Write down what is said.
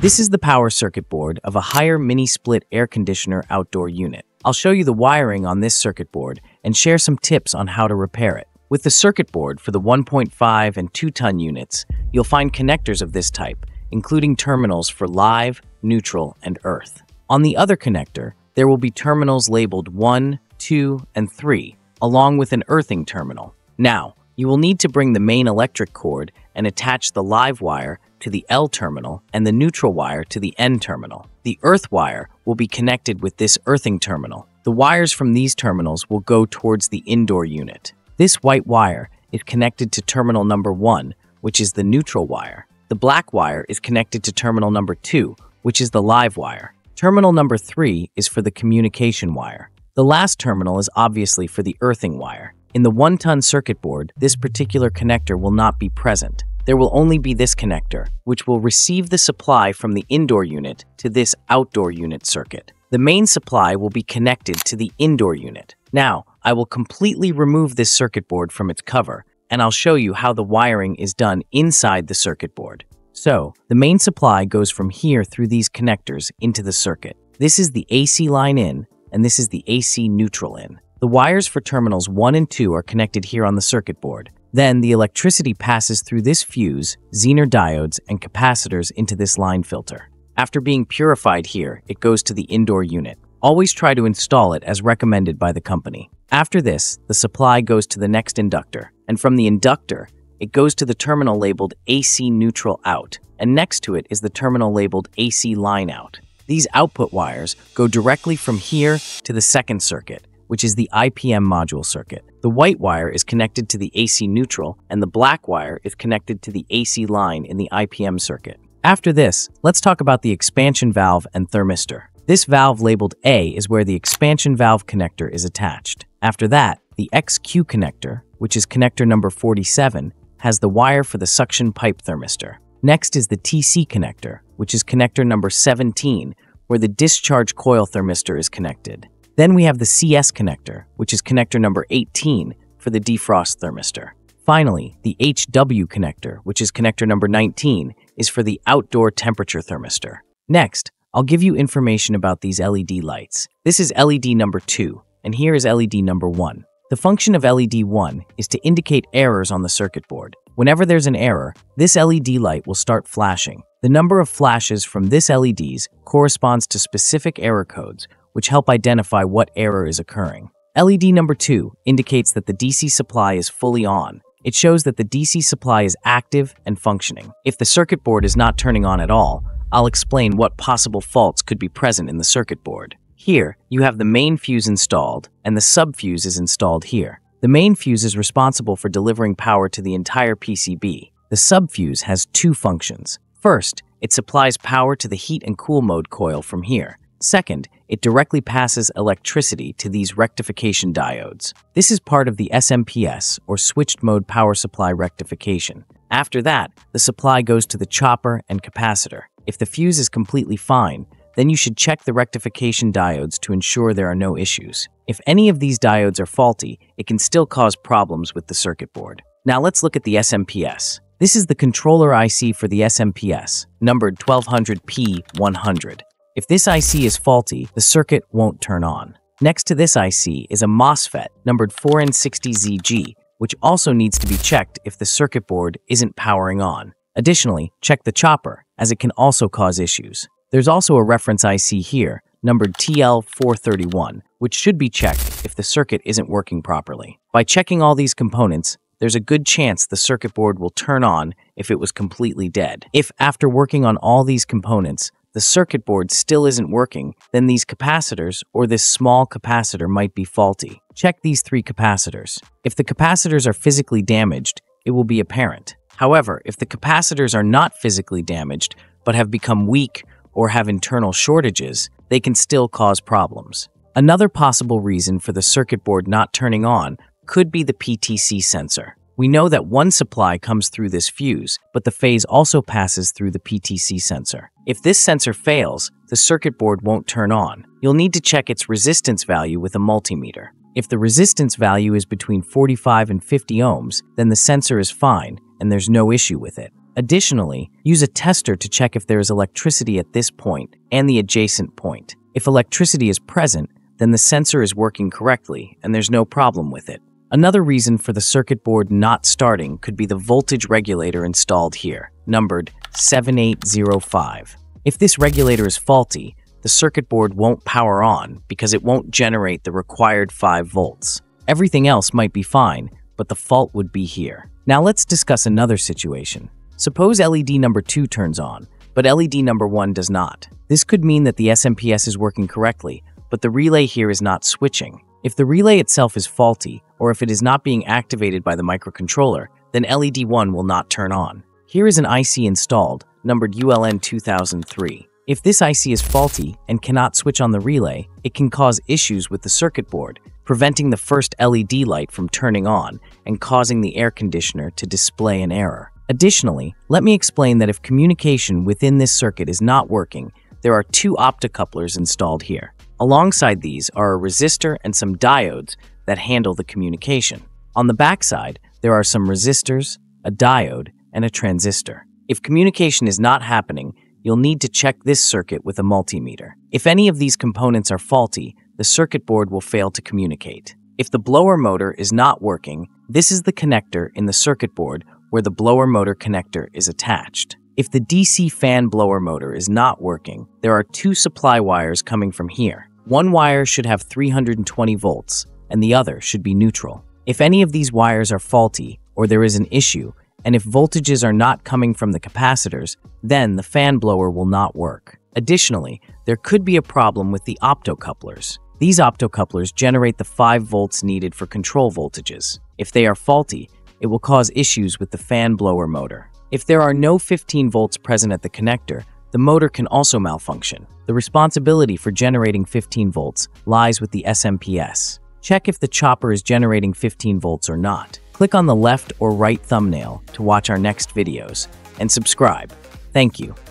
This is the power circuit board of a higher mini-split air conditioner outdoor unit. I'll show you the wiring on this circuit board and share some tips on how to repair it. With the circuit board for the 1.5 and 2-ton units, you'll find connectors of this type, including terminals for live, neutral, and earth. On the other connector, there will be terminals labeled 1, 2, and 3, along with an earthing terminal. Now, you will need to bring the main electric cord and attach the live wire to the L terminal and the neutral wire to the N terminal. The earth wire will be connected with this earthing terminal. The wires from these terminals will go towards the indoor unit. This white wire is connected to terminal number 1, which is the neutral wire. The black wire is connected to terminal number 2, which is the live wire. Terminal number 3 is for the communication wire. The last terminal is obviously for the earthing wire. In the 1-ton circuit board, this particular connector will not be present. There will only be this connector, which will receive the supply from the indoor unit to this outdoor unit circuit. The main supply will be connected to the indoor unit. Now, I will completely remove this circuit board from its cover, and I'll show you how the wiring is done inside the circuit board. So, the main supply goes from here through these connectors into the circuit. This is the AC line in, and this is the AC neutral in. The wires for terminals 1 and 2 are connected here on the circuit board. Then, the electricity passes through this fuse, Zener diodes, and capacitors into this line filter. After being purified here, it goes to the indoor unit. Always try to install it as recommended by the company. After this, the supply goes to the next inductor, and from the inductor, it goes to the terminal labeled AC neutral out, and next to it is the terminal labeled AC line out. These output wires go directly from here to the second circuit, which is the IPM module circuit. The white wire is connected to the AC neutral, and the black wire is connected to the AC line in the IPM circuit. After this, let's talk about the expansion valve and thermistor. This valve labeled A is where the expansion valve connector is attached. After that, the XQ connector, which is connector number 47, has the wire for the suction pipe thermistor. Next is the TC connector, which is connector number 17, where the discharge coil thermistor is connected. Then we have the CS connector, which is connector number 18 for the defrost thermistor. Finally, the HW connector, which is connector number 19, is for the outdoor temperature thermistor. Next, I'll give you information about these LED lights. This is LED number 2, and here is LED number 1. The function of LED 1 is to indicate errors on the circuit board. Whenever there's an error, this LED light will start flashing. The number of flashes from this LEDs corresponds to specific error codes, which help identify what error is occurring. LED number 2 indicates that the DC supply is fully on. It shows that the DC supply is active and functioning. If the circuit board is not turning on at all, I'll explain what possible faults could be present in the circuit board. Here, you have the main fuse installed, and the sub-fuse is installed here. The main fuse is responsible for delivering power to the entire PCB. The sub-fuse has 2 functions. First, it supplies power to the heat and cool mode coil from here. Second, it directly passes electricity to these rectification diodes. This is part of the SMPS, or switched mode power supply rectification. After that, the supply goes to the chopper and capacitor. If the fuse is completely fine, then you should check the rectification diodes to ensure there are no issues. If any of these diodes are faulty, it can still cause problems with the circuit board. Now let's look at the SMPS. This is the controller IC for the SMPS, numbered 1200P100. If this IC is faulty, the circuit won't turn on. Next to this IC is a MOSFET, numbered 4N60ZG, which also needs to be checked if the circuit board isn't powering on. Additionally, check the chopper, as it can also cause issues. There's also a reference IC here, numbered TL431, which should be checked if the circuit isn't working properly. By checking all these components, there's a good chance the circuit board will turn on if it was completely dead. If, after working on all these components, the circuit board still isn't working, then these capacitors or this small capacitor might be faulty. Check these 3 capacitors. If the capacitors are physically damaged, it will be apparent. However, if the capacitors are not physically damaged, but have become weak or have internal shortages, they can still cause problems. Another possible reason for the circuit board not turning on could be the PTC sensor. We know that one supply comes through this fuse, but the phase also passes through the PTC sensor. If this sensor fails, the circuit board won't turn on. You'll need to check its resistance value with a multimeter. If the resistance value is between 45 and 50 ohms, then the sensor is fine and there's no issue with it. Additionally, use a tester to check if there is electricity at this point and the adjacent point. If electricity is present, then the sensor is working correctly and there's no problem with it. Another reason for the circuit board not starting could be the voltage regulator installed here, numbered 7805. If this regulator is faulty, the circuit board won't power on because it won't generate the required 5 volts. Everything else might be fine, but the fault would be here. Now let's discuss another situation. Suppose LED number 2 turns on, but LED number 1 does not. This could mean that the SMPS is working correctly, but the relay here is not switching. If the relay itself is faulty, or if it is not being activated by the microcontroller, then LED 1 will not turn on. Here is an IC installed, numbered ULN 2003. If this IC is faulty and cannot switch on the relay, it can cause issues with the circuit board, preventing the first LED light from turning on and causing the air conditioner to display an error. Additionally, let me explain that if communication within this circuit is not working, there are 2 optocouplers installed here. Alongside these are a resistor and some diodes that handle the communication. On the backside, there are some resistors, a diode, and a transistor. If communication is not happening, you'll need to check this circuit with a multimeter. If any of these components are faulty, the circuit board will fail to communicate. If the blower motor is not working, this is the connector in the circuit board where the blower motor connector is attached. If the DC fan blower motor is not working, there are 2 supply wires coming from here. One wire should have 320 volts, and the other should be neutral. If any of these wires are faulty, or there is an issue, and if voltages are not coming from the capacitors, then the fan blower will not work. Additionally, there could be a problem with the optocouplers. These optocouplers generate the 5 volts needed for control voltages. If they are faulty, it will cause issues with the fan blower motor. If there are no 15 volts present at the connector, the motor can also malfunction. The responsibility for generating 15 volts lies with the SMPS. Check if the chopper is generating 15 volts or not. Click on the left or right thumbnail to watch our next videos, and subscribe. Thank you.